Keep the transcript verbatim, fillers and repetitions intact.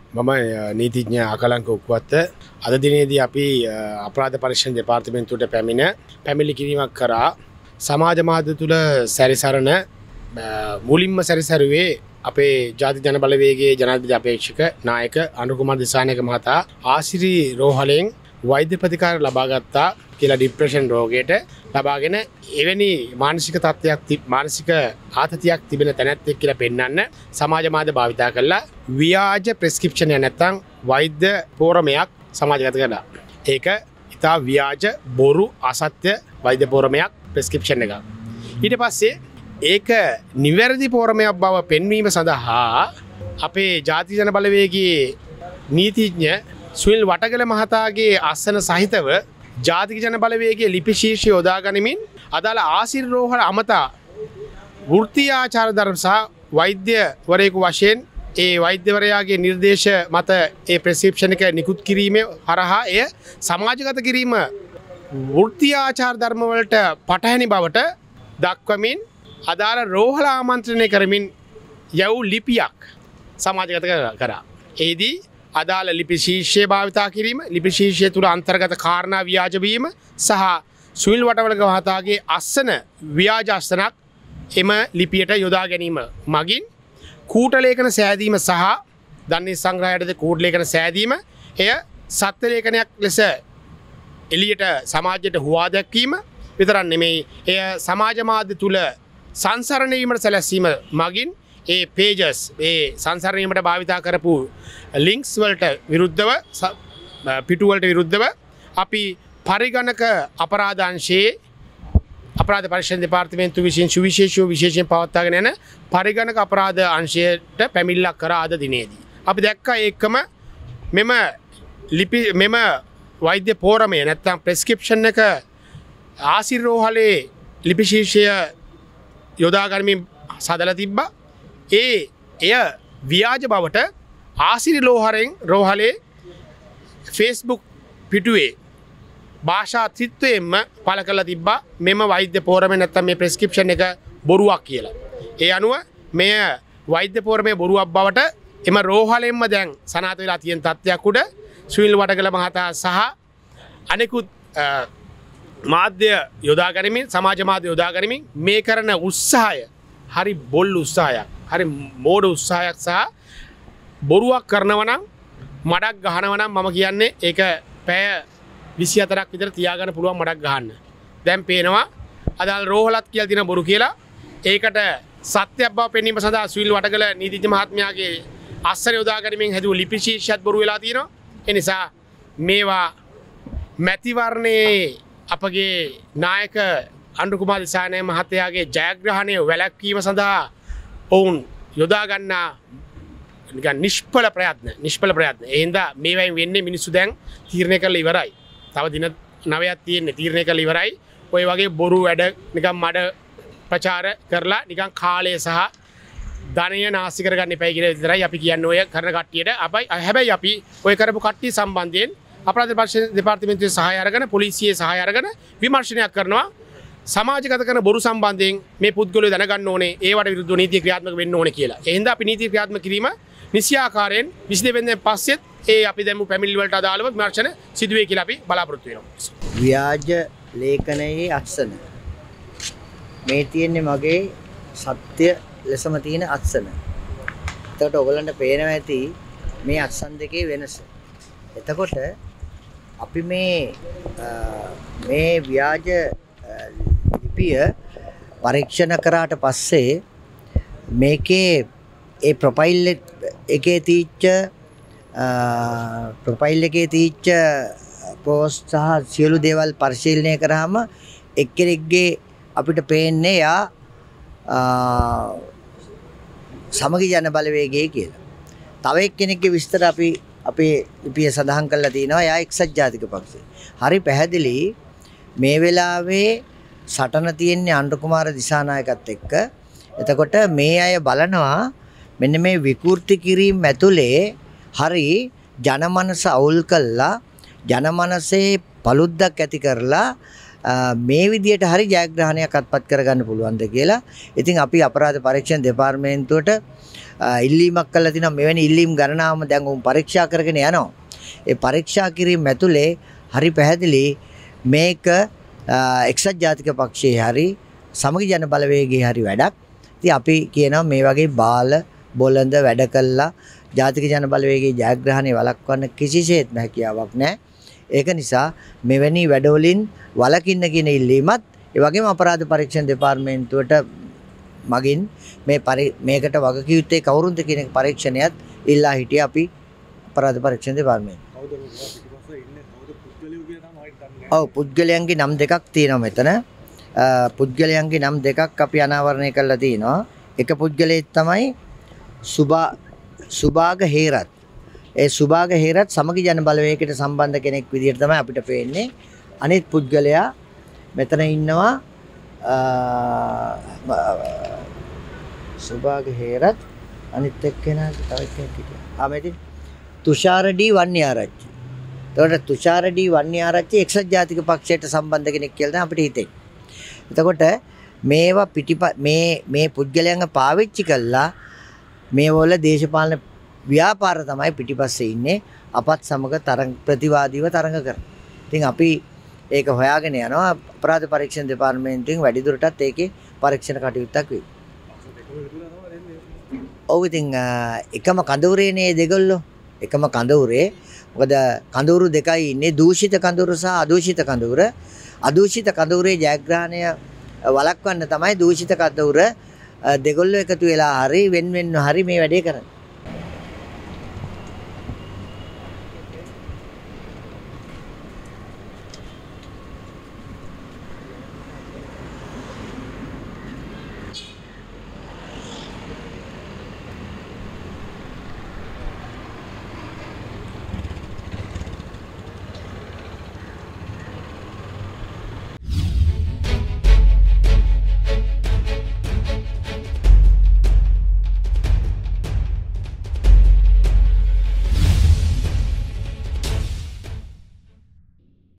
මම නීතිඥ අකලංක උක්වත්ත අද දිනේදී අපි අපරාධ පරීක්ෂණ දෙපාර්තමේන්තුවට පැමිණ පැමිණිලි කිරීමක් කරා සමාජ මාධ්‍ය තුල සැරිසරන මුලින්ම සැරිසරුවේ අපේ ජාතික ජන බලවේගයේ ජනාධිපති අපේක්ෂක නායක අනුර කුමාර දිසානායක මහතා ආසිරි රෝහලෙන් වෛද්‍ය ප්‍රතිකාර ලබා ගත්තා කියලා ડિප්‍රෙෂන් රෝගයට ලබාගෙන එවැනි මානසික තත්ත්වයක් මානසික ආතතියක් තිබෙන තැනැත්තෙක් කියලා පෙන්වන්න සමාජ මාධ්‍ය භාවිතා කළා ව්‍යාජ ප්‍රෙස්ක්‍රිප්ෂන් එක නැත්නම් වෛද්‍ය පෝරමයක් සමාජගත කළා. ඒක ඉතා ව්‍යාජ බොරු අසත්‍ය වෛද්‍ය පෝරමයක් ප්‍රෙස්ක්‍රිප්ෂන් එකක්. ඊට පස්සේ ඒක නිවැරදි පෝරමයක් බව පෙන්වීම සඳහා අපේ ජාතික ජන බලවේගයේ නීතිඥ සුනිල් වටගල මහතාගේ අසන සහිතව ජාතික ජන බලවේගයේ ලිපි ශීර්ෂය යොදා ගනිමින් අදාළ ආසිරි රෝහල අමතා වෘත්තීය ආචාර ධර්ම සහ වෛද්‍යවරයෙකු වශයෙන් ඒ වෛද්‍යවරයාගේ නිර්දේශ මත ඒ ප්‍රෙස්ක්‍රිප්ෂන් එක නිකුත් කිරීමේ හරහා එය සමාජගත කිරීම වෘත්තීය ආචාර ධර්ම වලට පටහැනි බවට දක්වමින් අදාළ රෝහල ආමන්ත්‍රණය කරමින් යව් ලිපියක් සමාජගත කරා. එෙහිදී අදාළ ලිපි ශීර්ෂය භාවිතා කිරීම, ලිපි ශීර්ෂය තුළ අන්තර්ගත කාරණා ව්‍යාජ වීම සහ සුනිල් වටවලක මහතාගේ අස්සන ව්‍යාජ අස්සනක් එම ලිපියට යොදා ගැනීම මගින් කූට ලේඛන සෑදීම සහ දන්නේ සංග්‍රහයටද කූට ලේඛන සෑදීම එය සත්‍ය ලේඛනයක් ලෙස එළියට සමාජයට හුවා දැක්වීම විතරක් නෙමෙයි එය සමාජ මාධ්‍ය තුල සංසරණ වීමට සැලැස්වීම මගින් ඒ පේජස් ඒ සංසරණීමට භාවිතා කරපු ලින්ක්ස් වලට විරුද්ධව පිටු වලට විරුද්ධව අපි පරිගණක අපරාධ අංශයේ අපරාධ පරීක්ෂණ දෙපාර්තමේන්තුව විසින් සුවිශේෂීව විශේෂයෙන් පවත්වාගෙන යන පරිගණක අපරාධ අංශයට පැමිණිල්ලක් කරා අද දිනේදී. අපි දැක්කා ඒකම මෙම ලිපි මෙම වෛද්‍ය පෝරමය නැත්නම් ප්‍රෙස්ක්‍රිප්ෂන් එක ආසිරි රෝහලේ ලිපි ශීර්ෂය යොදා ගනිමින් සදලා තිබ්බා. ඒ එය ව්‍යාජ බවට ආසිරි රෝහලෙන් රෝහලේ ෆේස්බුක් පිටුවේ භාෂා ත්‍රිත්වයෙන්ම පළ කරලා තිබ්බා මෙම වෛද්‍ය පෝරමේ නැත්නම් මේ ප්‍රෙස්ක්‍රිප්ෂන් එක බොරුවක් කියලා. ඒ අනුව මෙය වෛද්‍ය පෝරමේ බොරුවක් බවට එම රෝහලෙන්ම දැන් සනාථ වෙලා තියෙන තත්ත්වයක් උඩ සුනිල් වටගල මහතා සහ අනෙකුත් මාධ්‍ය යොදා ගනිමින් සමාජ මාධ්‍ය යොදා ගනිමින් මේ කරන උත්සාහය හරි බොල් උත්සාහයක්. හරි මෝඩ උත්සාහයක් සහ බොරුවක් කරනවා නම් මඩක් ගහනවා නම් මම කියන්නේ ඒක පැය විසි හතරක් විතර තියාගන්න පුළුවන් මඩක් ගහන්න. දැන් පේනවා අදාළ රෝහලත් කියලා දින බොරු කියලා. ඒකට සත්‍යයක් බව පෙන්වීම සඳහා සුනිල් වටගල නීතිඥ මහත්මයාගේ අස්සර යොදා ගැනීමෙන් හැදුව ලිපි ශීර්ෂයත් බොරු වෙලා තියෙනවා. ඒ නිසා මේවා මැතිවරණයේ අපගේ නායක අනුර කුමාර දිසානායක මහත්තයාගේ ජයග්‍රහණය වැළැක්වීම සඳහා ඔවුන් යොදා ගන්නා නිකන් නිෂ්ඵල ප්‍රයත්න නිෂ්ඵල ප්‍රයත්න. ඒ හින්දා මේවයින් වෙන්නේ මිනිස්සු දැන් තීරණය කරලා ඉවරයි. තව දින නවයක් තියෙන්නේ තීරණය කරලා ඉවරයි. ඔය වගේ බොරු වැඩ නිකන් මඩ ප්‍රචාර කරලා නිකන් කාලය සහ ධනය නාස්ති කරගන්න එපයි කියලා විතරයි අපි කියන්නේ ඔය කරන කට්ටියට. අපයි හැබැයි අපි ඔය කරපු කට්ටිය සම්බන්ධයෙන් අපරාධ පරීක්ෂණ දෙපාර්තමේන්තුවේ සහාය අරගෙන පොලිසියේ සහාය අරගෙන විමර්ශනයක් කරනවා. සමාජගත කරන බොරු සම්බන්ධයෙන් මේ පුද්ගලයෝ දැනගන්න ඕනේ ඒවට විරුද්ධව නීතිය ක්‍රියාත්මක වෙන්න ඕනේ කියලා. ඒ හින්දා අපි නීතිය ක්‍රියාත්මක කිරීම නිසියාකාරයෙන් විසි දෙක වෙනිදා පස්සෙත් ඒ අපි දැන් පැමිණිලි වලට අදාළව විමර්ශන සිදුවේ කියලා අපි බලාපොරොත්තු වෙනවා. ව්‍යාජ ලේඛනයේ අත්සන මේ තියෙන්නේ මගේ සත්‍ය ලෙසම තියෙන අත්සන. එතකොට ඔයගලන්ට පේනවා ඇති මේ අත්සන් දෙකේ වෙනස. එතකොට අපි මේ මේ ව්‍යාජ ලිපිය පරීක්ෂණ කරාට පස්සේ මේකේ ඒ ප්‍රොෆයිල් එකේ තීච්ච ප්‍රොෆයිල් එකේ තීච්ච පෝස්ට් සහ සියලු දේවල් පරිශීලනය කරාම එක්කෙනෙක්ගේ අපිට පේන්නේ යා සමගි ජන බලවේගයේ කියලා. තව එක්කෙනෙක්ගේ විස්තර අපි අපේ ලිපිය සඳහන් කරලා තිනවා යා එක්සත් ජාතික පක්ෂය. හරි පැහැදිලි මේ වෙලාවේ සටන තියෙන්නේ අනුර කුමාර දිසානායකත් එක්ක. එතකොට මේ අය බලනවා මෙන්න මේ විකෘති කිරීම ඇතුලේ හරි ජනමනස අවුල් කළා ජනමනසේ පළුද්දක් ඇති කරලා මේ විදියට හරි ජයග්‍රහණයක් අත්පත් කරගන්න පුළුවන්ද කියලා. ඉතින් අපි අපරාධ පරීක්ෂණ දෙපාර්තමේන්තුවට ඉල්ලීමක් කළා තිනවා. මෙවැනි ඉල්ලීම් ගණනාවම දැන් උන් පරීක්ෂා කරගෙන යනවා. ඒ පරීක්ෂා කිරීම ඇතුලේ හරි පැහැදිලි මේක එක්සත් ජාතික පක්ෂයේ හරි සමගි ජන බලවේගයේ හරි වැඩක්. ඉතින් අපි කියනවා මේ වගේ බාල බොළඳ වැඩ කළා ජාතික ජන බලවේගයේ ජයග්‍රහණය වළක්වන්න කිසිසේත්ම හැකියාවක් නැහැ. ඒක නිසා මෙවැනි වැඩවලින් වළකින්න කියන ඉල්ලීමත් ඒ වගේම අපරාධ පරීක්ෂණ දෙපාර්තමේන්තුවට මගින් මේ මේකට වගකිය යුත්තේ කවුරුන්ද කියන පරීක්ෂණයත් ඉල්ලා හිටියේ අපි අපරාධ පරීක්ෂණ දෙපාර්තමේන්තුව. ඔව් පුද්ගලයන්ගේ නම් දෙකක් තියෙනවා මෙතන. පුද්ගලයන්ගේ නම් දෙකක් අපි අනාවරණය කරලා තිනවා. එක පුද්ගලයෙක් තමයි සුභා සුභාග හේරත්. ඒ සුභාග හේරත් සමගි ජන බලවේගයකට සම්බන්ධ කෙනෙක් විදිහට තමයි අපිට පේන්නේ. අනිත් පුද්ගලයා මෙතන ඉන්නවා සුභාග හේරත් අනිත් එක්කෙනා තව කෙනෙක් හිටියා. ආ මෙතන තුෂාර ඩී වන්නිආරච්චි. එතකොට තුෂාර ඩී වන්නිආරච්චි එක්සත් ජාතික පක්ෂයට සම්බන්ධ කෙනෙක් කියලා තමයි අපිට හිතෙන්නේ. එතකොට මේවා පිටිප මේ මේ පුද්ගලයන්ව පාවිච්චි කළා මේවල දේශපාලන ව්‍යාපාර තමයි පිටිපස්සේ ඉන්නේ අපත් සමග තරඟ ප්‍රතිවාදීව තරඟ කරන. ඉතින් අපි ඒක හොයාගෙන යනවා අපරාධ පරීක්ෂණ දෙපාර්තමේන්තුවෙන් වැඩිදුරටත් ඒකේ පරීක්ෂණ කටයුත්තක් වෙයි. ඔව් ඉතින් එකම කඳවුරේනේ දෙගොල්ලෝ එකම කඳවුරේ මොකද කඳවුරු දෙකයි ඉන්නේ දූෂිත කඳවුර සහ අදූෂිත කඳවුර. අදූෂිත කඳවුරේ ජයග්‍රහණය වළක්වන්න තමයි දූෂිත කඳවුර දෙගොල්ලෝ එකතු වෙලා හරි වෙන වෙනම හරි මේ වැඩේ කරන්නේ.